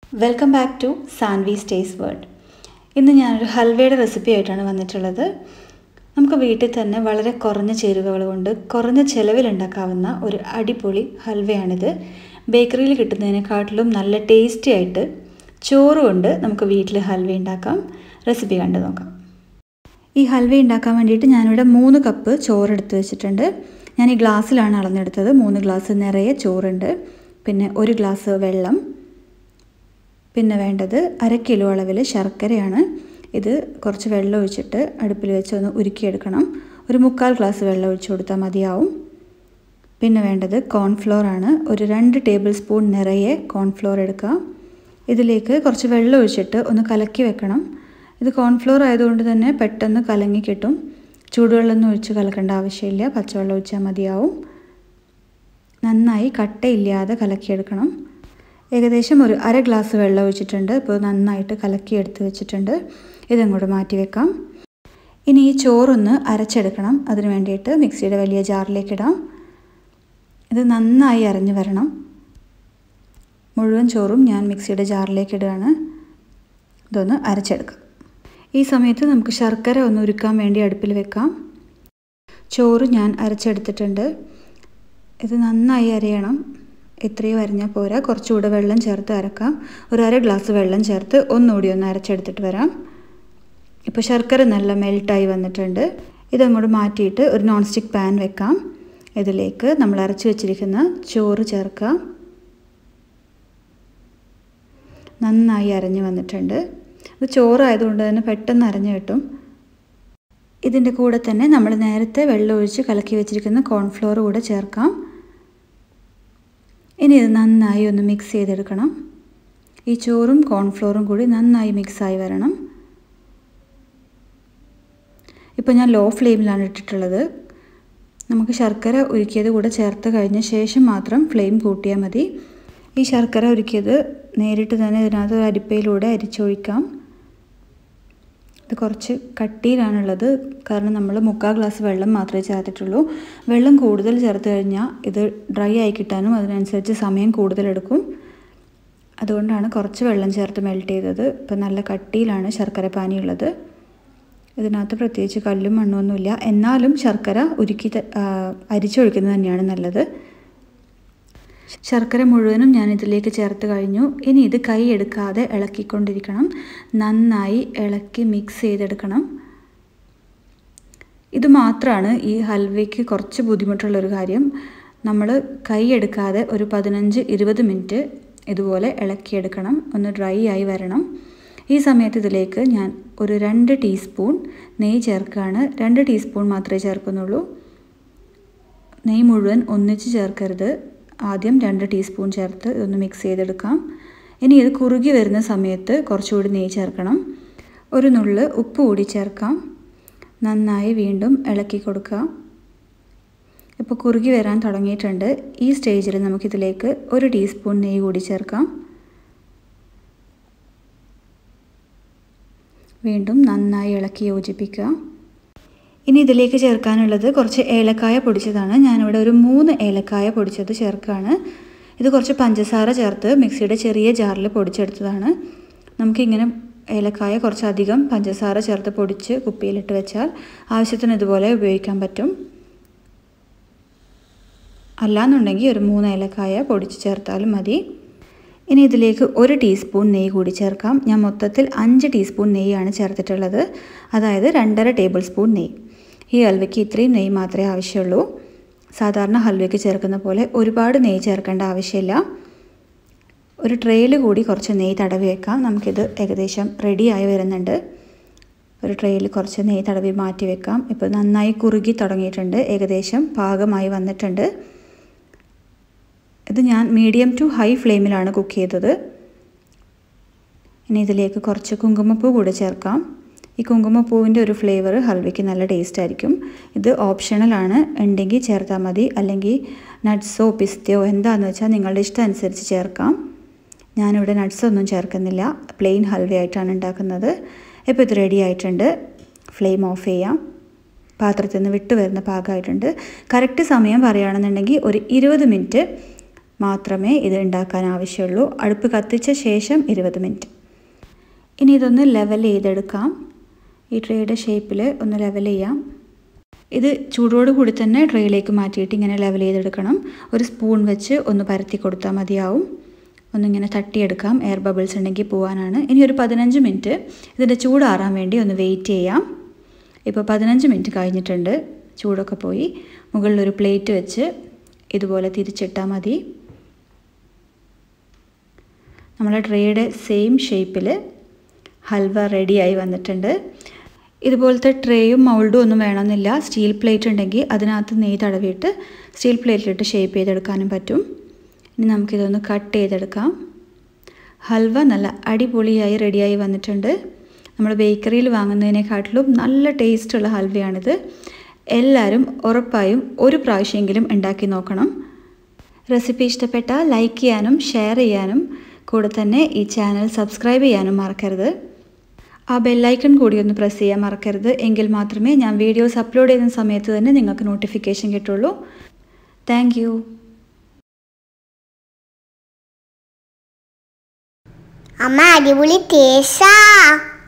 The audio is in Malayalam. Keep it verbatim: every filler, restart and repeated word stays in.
Welcome back to Sanvi's taste world. ഇന്ന് ഞാനൊരു ഹൽവയുടെ റെസിപ്പി ആയിട്ടാണ് വന്നിട്ടുള്ളത്. നമുക്ക് വീട്ടിൽ തന്നെ വളരെ കുറഞ്ഞ ചേരുവകൾ കൊണ്ട് കുറഞ്ഞ ചിലവിൽ ഉണ്ടാക്കാവുന്ന ഒരു അടിപൊളി ഹൽവയാണിത്. ബേക്കറിയിൽ കിട്ടുന്നതിനെക്കാട്ടിലും നല്ല ടേസ്റ്റി ആയിട്ട് ചോറ് കൊണ്ട് നമുക്ക് വീട്ടിൽ ഹൽവ ഉണ്ടാക്കാം. റെസിപ്പി കണ്ടു നോക്കാം. ഈ ഹൽവ ഉണ്ടാക്കാൻ വേണ്ടിയിട്ട് ഞാനിവിടെ മൂന്ന് കപ്പ് ചോറ് എടുത്ത് വെച്ചിട്ടുണ്ട്. ഞാൻ ഈ ഗ്ലാസ്സിലാണ് അളന്നെടുത്തത്. മൂന്ന് ഗ്ലാസ് നിറയെ ചോറുണ്ട്. പിന്നെ ഒരു ഗ്ലാസ് വെള്ളം, പിന്നെ വേണ്ടത് അര കിലോ അളവിൽ ശർക്കരയാണ്. ഇത് കുറച്ച് വെള്ളം ഒഴിച്ചിട്ട് അടുപ്പിൽ വെച്ച് ഒന്ന് ഉരുക്കിയെടുക്കണം. ഒരു മുക്കാൽ ഗ്ലാസ് വെള്ളം ഒഴിച്ചു കൊടുത്താൽ മതിയാവും. പിന്നെ വേണ്ടത് കോൺഫ്ലോർ ആണ്. ഒരു രണ്ട് ടേബിൾ സ്പൂൺ നിറയെ കോൺഫ്ലോർ എടുക്കുക. ഇതിലേക്ക് കുറച്ച് വെള്ളം ഒഴിച്ചിട്ട് ഒന്ന് കലക്കി വെക്കണം. ഇത് കോൺഫ്ലോർ ആയതുകൊണ്ട് തന്നെ പെട്ടെന്ന് കലങ്ങി കിട്ടും. ചൂടുവെള്ളം ഒഴിച്ച് കലക്കേണ്ട ആവശ്യമില്ല, പച്ചവെള്ളം ഒഴിച്ചാൽ മതിയാവും. നന്നായി കട്ടയില്ലാതെ കലക്കിയെടുക്കണം. ഏകദേശം ഒരു അര ഗ്ലാസ് വെള്ളം ഒഴിച്ചിട്ടുണ്ട്. ഇപ്പോൾ നന്നായിട്ട് കലക്കി എടുത്ത് വെച്ചിട്ടുണ്ട്. ഇതങ്ങോട്ട് മാറ്റി വെക്കാം. ഇനി ഈ ചോറൊന്ന് അരച്ചെടുക്കണം. അതിന് വേണ്ടിയിട്ട് മിക്സിയുടെ വലിയ ജാറിലേക്ക് ഇടാം. ഇത് നന്നായി അരഞ്ഞു വരണം. മുഴുവൻ ചോറും ഞാൻ മിക്സിയുടെ ജാറിലേക്ക് ഇടുകയാണ്. ഇതൊന്ന് അരച്ചെടുക്കാം. ഈ സമയത്ത് നമുക്ക് ശർക്കര ഒന്ന് ഉരുക്കാൻ വേണ്ടി അടുപ്പിൽ വെക്കാം. ചോറ് ഞാൻ അരച്ചെടുത്തിട്ടുണ്ട്. ഇത് നന്നായി അരയണം. ഇത്രയും അരിഞ്ഞാൽ പോരാ, കുറച്ചുകൂടെ വെള്ളം ചേർത്ത് അരക്കാം. ഒരു അര ഗ്ലാസ് വെള്ളം ചേർത്ത് ഒന്നുകൂടി ഒന്ന് അരച്ചെടുത്തിട്ട് വരാം. ഇപ്പോൾ ശർക്കര നല്ല മെൽട്ടായി വന്നിട്ടുണ്ട്. ഇതങ്ങോട്ട് മാറ്റിയിട്ട് ഒരു നോൺ സ്റ്റിക്ക് പാൻ വെക്കാം. ഇതിലേക്ക് നമ്മൾ അരച്ച് വെച്ചിരിക്കുന്ന ചോറ് ചേർക്കാം. നന്നായി അരഞ്ഞു വന്നിട്ടുണ്ട്. ഇത് ചോറായതുകൊണ്ട് തന്നെ പെട്ടെന്ന് അരഞ്ഞു കിട്ടും. ഇതിൻ്റെ കൂടെ തന്നെ നമ്മൾ നേരത്തെ വെള്ളം ഒഴിച്ച് കലക്കി വെച്ചിരിക്കുന്ന കോൺഫ്ലോർ കൂടെ ചേർക്കാം. ഇനി ഇത് നന്നായി ഒന്ന് മിക്സ് ചെയ്തെടുക്കണം. ഈ ചോറും കോൺഫ്ലോറും കൂടി നന്നായി മിക്സായി വരണം. ഇപ്പോൾ ഞാൻ ലോ ഫ്ലെയിമിലാണ് ഇട്ടിട്ടുള്ളത്. നമുക്ക് ശർക്കര ഉരുക്കിയത് കൂടെ ചേർത്ത് കഴിഞ്ഞ ശേഷം മാത്രം ഫ്ലെയിം കൂട്ടിയാൽ മതി. ഈ ശർക്കര ഉരുക്കിയത് നേരിട്ട് തന്നെ ഇതിനകത്ത് ഒരു അരിപ്പയിലൂടെ അരിച്ചൊഴിക്കാം. ഇത് കുറച്ച് കട്ടിയിലാണുള്ളത്, കാരണം നമ്മൾ മുക്കാൽ ഗ്ലാസ് വെള്ളം മാത്രമേ ചേർത്തിട്ടുള്ളൂ. വെള്ളം കൂടുതൽ ചേർത്ത് കഴിഞ്ഞാൽ ഇത് ഡ്രൈ ആയി കിട്ടാനും അതിനനുസരിച്ച് സമയം കൂടുതലെടുക്കും. അതുകൊണ്ടാണ് കുറച്ച് വെള്ളം ചേർത്ത് മെൽറ്റ് ചെയ്തത്. ഇപ്പം നല്ല കട്ടിയിലാണ് ശർക്കര പാനിയുള്ളത്. ഇതിനകത്ത് പ്രത്യേകിച്ച് കല്ലും മണ്ണൊന്നുമില്ല. എന്നാലും ശർക്കര ഉരുക്കി അരിച്ചൊഴിക്കുന്നത് തന്നെയാണ് നല്ലത്. ശർക്കര മുഴുവനും ഞാൻ ഇതിലേക്ക് ചേർത്ത് കഴിഞ്ഞു. ഇനി ഇത് കൈ എടുക്കാതെ ഇളക്കിക്കൊണ്ടിരിക്കണം. നന്നായി ഇളക്കി മിക്സ് ചെയ്തെടുക്കണം. ഇത് മാത്രമാണ് ഈ ഹൽവയ്ക്ക് കുറച്ച് ബുദ്ധിമുട്ടുള്ളൊരു കാര്യം. നമ്മൾ കൈ എടുക്കാതെ ഒരു പതിനഞ്ച് ഇരുപത് മിനിറ്റ് ഇതുപോലെ ഇളക്കിയെടുക്കണം. ഒന്ന് ഡ്രൈ ആയി വരണം. ഈ സമയത്ത് ഇതിലേക്ക് ഞാൻ ഒരു രണ്ട് ടീസ്പൂൺ നെയ്യ് ചേർക്കുകയാണ്. രണ്ട് ടീസ്പൂൺ മാത്രമേ ചേർക്കുന്നുള്ളൂ. നെയ്യ് മുഴുവൻ ഒന്നിച്ച് ചേർക്കരുത്. ആദ്യം രണ്ട് ടീസ്പൂൺ ചേർത്ത് ഇതൊന്ന് മിക്സ് ചെയ്തെടുക്കാം. ഇനി ഇത് കുറുകി വരുന്ന സമയത്ത് കുറച്ചുകൂടി നെയ്യ് ചേർക്കണം. ഒരു നുള്ള് ഉപ്പ് കൂടി ചേർക്കാം. നന്നായി വീണ്ടും ഇളക്കി കൊടുക്കുക. ഇപ്പോൾ കുറുകി വരാൻ തുടങ്ങിയിട്ടുണ്ട്. ഈ സ്റ്റേജിൽ നമുക്കിതിലേക്ക് ഒരു ടീസ്പൂൺ നെയ്യ് കൂടി ചേർക്കാം. വീണ്ടും നന്നായി ഇളക്കി യോജിപ്പിക്കുക. ഇനി ഇതിലേക്ക് ചേർക്കാനുള്ളത് കുറച്ച് ഏലക്കായ പൊടിച്ചതാണ്. ഞാനിവിടെ ഒരു മൂന്ന് ഏലക്കായ പൊടിച്ചത് ചേർക്കുകയാണ്. ഇത് കുറച്ച് പഞ്ചസാര ചേർത്ത് മിക്സിയുടെ ചെറിയ ജാറിൽ പൊടിച്ചെടുത്തതാണ്. നമുക്കിങ്ങനെ ഏലക്കായ കുറച്ചധികം പഞ്ചസാര ചേർത്ത് പൊടിച്ച് കുപ്പിയിലിട്ട് വെച്ചാൽ ആവശ്യത്തിന് ഇതുപോലെ ഉപയോഗിക്കാൻ പറ്റും. അല്ലാന്നുണ്ടെങ്കിൽ ഒരു മൂന്ന് ഏലക്കായ പൊടിച്ച് ചേർത്താലും മതി. ഇനി ഇതിലേക്ക് ഒരു ടീസ്പൂൺ നെയ്യ് കൂടി ചേർക്കാം. ഞാൻ മൊത്തത്തിൽ അഞ്ച് ടീസ്പൂൺ നെയ്യാണ് ചേർത്തിട്ടുള്ളത്. അതായത് രണ്ടര ടേബിൾ സ്പൂൺ നെയ്യ്. ഈ ഹൽവയ്ക്ക് ഇത്രയും നെയ്യ് മാത്രമേ ആവശ്യമുള്ളൂ. സാധാരണ ഹൽവയ്ക്ക് ചേർക്കുന്ന പോലെ ഒരുപാട് നെയ്യ് ചേർക്കേണ്ട ആവശ്യമില്ല. ഒരു ട്രേയിൽ കൂടി കുറച്ച് നെയ്യ് തടവി വെക്കാം. നമുക്കിത് ഏകദേശം റെഡിയായി വരുന്നുണ്ട്. ഒരു ട്രേയിൽ കുറച്ച് നെയ്യ് തടവി മാറ്റി വെക്കാം. ഇപ്പോൾ നന്നായി കുറുകി തുടങ്ങിയിട്ടുണ്ട്. ഏകദേശം പാകമായി വന്നിട്ടുണ്ട്. ഇത് ഞാൻ മീഡിയം ടു ഹൈ ഫ്ലെയിമിലാണ് കുക്ക് ചെയ്തത്. ഇനി ഇതിലേക്ക് കുറച്ച് കുങ്കുമപ്പൂ കൂടി ചേർക്കാം. ഈ കുങ്കുമപ്പൂവിൻ്റെ ഒരു ഫ്ലേവർ ഹൽവയ്ക്ക് നല്ല ടേസ്റ്റ് ആയിരിക്കും. ഇത് ഓപ്ഷണലാണ്. ഉണ്ടെങ്കിൽ ചേർത്താൽ മതി. അല്ലെങ്കിൽ നട്ട്സോ പിസ്തയോ എന്താണെന്ന് വെച്ചാൽ നിങ്ങളുടെ ഇഷ്ടം അനുസരിച്ച് ചേർക്കാം. ഞാനിവിടെ നട്ട്സൊന്നും ചേർക്കുന്നില്ല. പ്ലെയിൻ ഹൽവയായിട്ടാണ് ഉണ്ടാക്കുന്നത്. ഇപ്പോൾ ഇത് റെഡി ആയിട്ടുണ്ട്. ഫ്ലെയിം ഓഫ് ചെയ്യാം. പാത്രത്തിൽ നിന്ന് വിട്ട് വരുന്ന പാകമായിട്ടുണ്ട്. കറക്റ്റ് സമയം പറയുകയാണെന്നുണ്ടെങ്കിൽ ഒരു ഇരുപത് മിനിറ്റ് മാത്രമേ ഇത് ഉണ്ടാക്കാൻ ആവശ്യമുള്ളൂ. അടുപ്പ് കത്തിച്ച ശേഷം ഇരുപത് മിനിറ്റ്. ഇനി ഇതൊന്ന് ലെവൽ ചെയ്തെടുക്കാം. ഈ ട്രേയുടെ ഷേപ്പിൽ ഒന്ന് ലെവൽ ചെയ്യാം. ഇത് ചൂടോട് കൂടി തന്നെ ട്രേയിലേക്ക് മാറ്റിയിട്ട് ഇങ്ങനെ ലെവൽ ചെയ്തെടുക്കണം. ഒരു സ്പൂൺ വെച്ച് ഒന്ന് പരത്തി കൊടുത്താൽ മതിയാവും. ഒന്നിങ്ങനെ തട്ടിയെടുക്കാം, എയർ ബബിൾസ് ഉണ്ടെങ്കിൽ പോകാനാണ്. ഇനി ഒരു പതിനഞ്ച് മിനിറ്റ് ഇതിൻ്റെ ചൂടാറാൻ വേണ്ടി ഒന്ന് വെയിറ്റ് ചെയ്യാം. ഇപ്പോൾ പതിനഞ്ച് മിനിറ്റ് കഴിഞ്ഞിട്ടുണ്ട്. ചൂടൊക്കെ പോയി. മുകളിലൊരു പ്ലേറ്റ് വെച്ച് ഇതുപോലെ തിരിച്ചിട്ടാൽ മതി. നമ്മുടെ ട്രേയുടെ സെയിം ഷേപ്പിൽ ഹൽവ റെഡിയായി വന്നിട്ടുണ്ട്. ഇതുപോലത്തെ ട്രേയും മൗൾഡും ഒന്നും വേണമെന്നില്ല. സ്റ്റീൽ പ്ലേറ്റ് ഉണ്ടെങ്കിൽ അതിനകത്ത് നെയ്യ് തടവിയിട്ട് സ്റ്റീൽ പ്ലേറ്റിലിട്ട് ഷേപ്പ് ചെയ്തെടുക്കാനും പറ്റും. ഇനി നമുക്കിതൊന്ന് കട്ട് ചെയ്തെടുക്കാം. ഹൽവ നല്ല അടിപൊളിയായി റെഡിയായി വന്നിട്ടുണ്ട്. നമ്മൾ ബേക്കറിയിൽ വാങ്ങുന്നതിനെക്കാട്ടിലും നല്ല ടേസ്റ്റുള്ള ഹൽവയാണിത്. എല്ലാവരും ഉറപ്പായും ഒരു പ്രാവശ്യമെങ്കിലും ഉണ്ടാക്കി നോക്കണം. റെസിപ്പി ഇഷ്ടപ്പെട്ടാൽ ലൈക്ക് ചെയ്യാനും ഷെയർ ചെയ്യാനും കൂടെ തന്നെ ഈ ചാനൽ സബ്സ്ക്രൈബ് ചെയ്യാനും മറക്കരുത്. ആ ബെല്ലൈക്കൺ കൂടി ഒന്ന് പ്രസ് ചെയ്യാൻ മറക്കരുത്. എങ്കിൽ മാത്രമേ ഞാൻ വീഡിയോസ് അപ്ലോഡ് ചെയ്യുന്ന സമയത്ത് തന്നെ നിങ്ങൾക്ക് നോട്ടിഫിക്കേഷൻ കിട്ടുള്ളൂ. Thank you. അമ്മ അടിപൊളി ടേസ്റ്റാ.